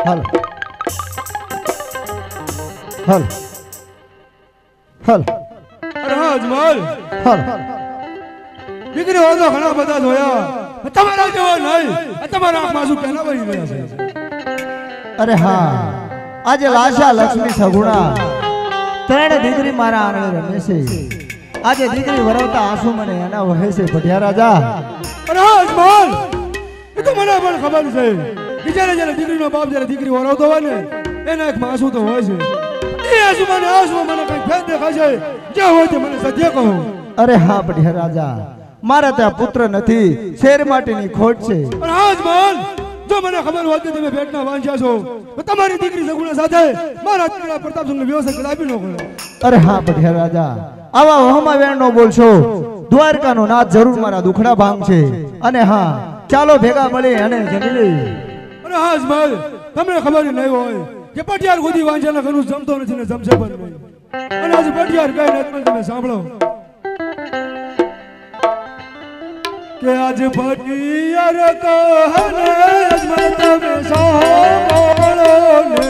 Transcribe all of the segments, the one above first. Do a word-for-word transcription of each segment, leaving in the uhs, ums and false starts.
હાલ હાલ હાલ અરે હા અજમલ હાલ દીકરી હોય તો ઘણા બધા જોયા તમારા જેવા નહીં તમારા આંખમાં શું પહેલા વહી ગયા છે અરે હા આજે લાશા લક્ષ્મી સગુણા ત્રણ દીકરી મારા આંગણે રમે છે આજે દીકરી વરવતા આંસુ મને એના વહે છે ભટિયા રાજા અરે હા અજમલ એ તો મને પણ ખબર છે કે જ્યારે જ્યારે દીકરીનો બાપ જ્યારે દીકરી વરાવતો હોય ને એના એક આંસુ તો હોય છે એ આંસુ મને આંસુ મને કઈ ફેર દેખાય છે જે હોય તે મને સત્ય કહો અરે હા ભટિયા રાજા મારા ત્યાં પુત્ર નથી શેર માટેની ખોટ છે અરે હા અજમલ જો મને ખબર હોત કે તમે ભેટના વાંચ્યા છો તો તમારી દીકરી સગુણા સાથે મારા દીકરા પ્રતાપસિંહને વ્યવસાય કદાપી ન કરો અરે હા ભટિયા રાજા આવા વહમા વેણ નો બોલશો દ્વારકાનો નાથ જરૂર મારા દુખડા ભાંગ છે અને હા ચાલો ભેગા મળી અને જમી લઈએ અરે હા અજમલ તમને ખબર નહીં હોય કે પટિયાર ગોદી વાંચ્યાના ઘરનું જમતો નથી ને જમશે પણ નહીં અને આજે પટિયાર કઈ નથી તમે સાંભળો કે આજ પટિયાર કહને અજમલ તમે સાંભળો ને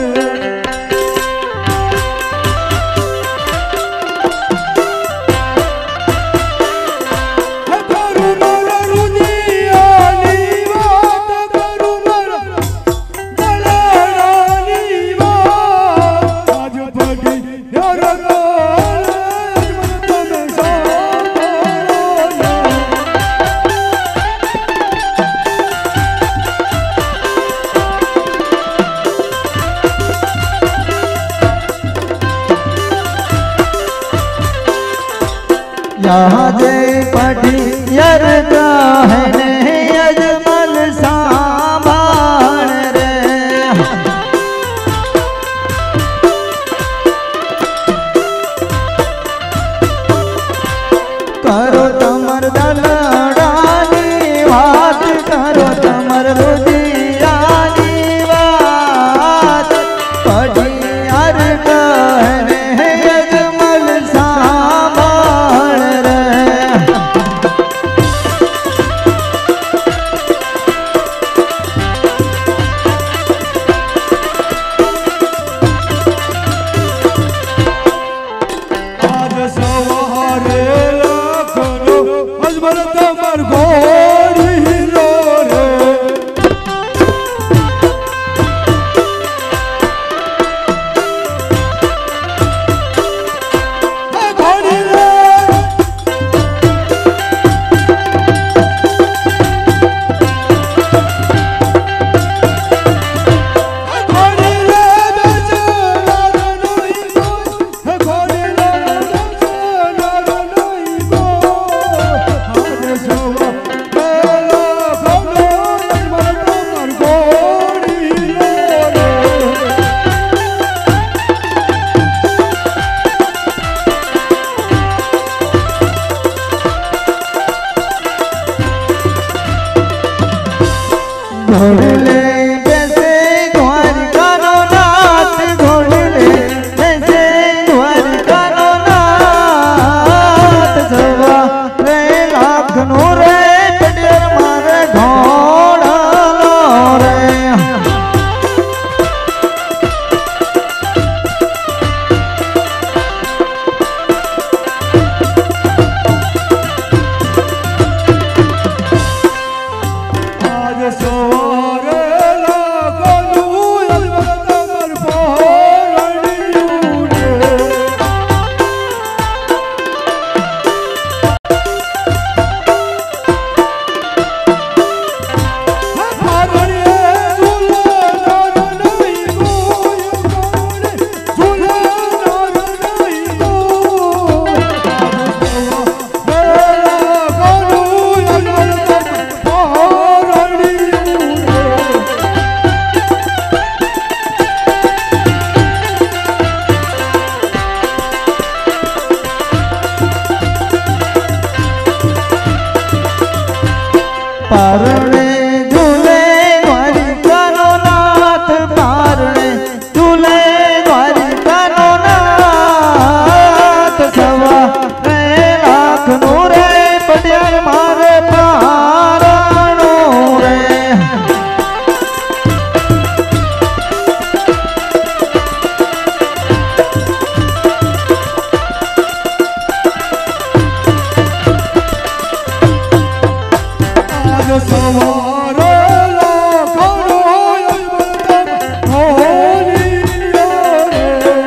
यहाँ जय पटियर कहने अजमल सांभाल रे करो तमर दलडानी बात करो तमर रुदियानी बात पटियर कहने अजमल सांभाल घोड़ले जैसे द्वारका नो नाथ घोड़ले जैसे द्वारका नो नाथ सवा रे लाख नो रे पटियर मारे घोड़ा लो रे आज सवारे સવારે લાખણ હોય અજમલતમ ઢોલિયો રે.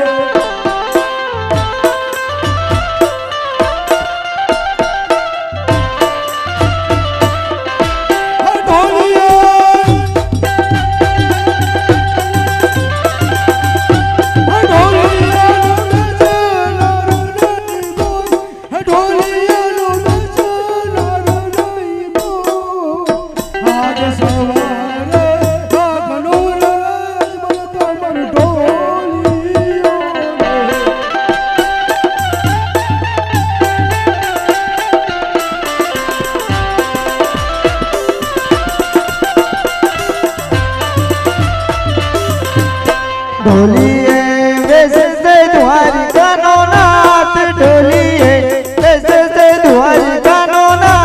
ढोलिए वैसे से द्वारिका नो नाथ, ढोलिए वैसे से द्वारिका नो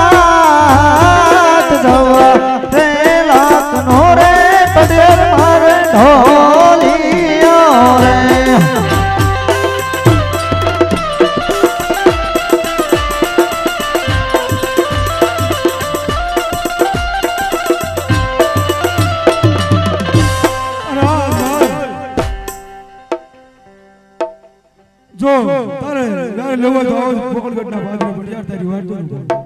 नाथ, सवारे लाखनो रे पटेल मारे ढोलियो रे. જો તારે તારે લેવા તો આવો પકડ ઘટના બાદ પર યાર તારી વાત તો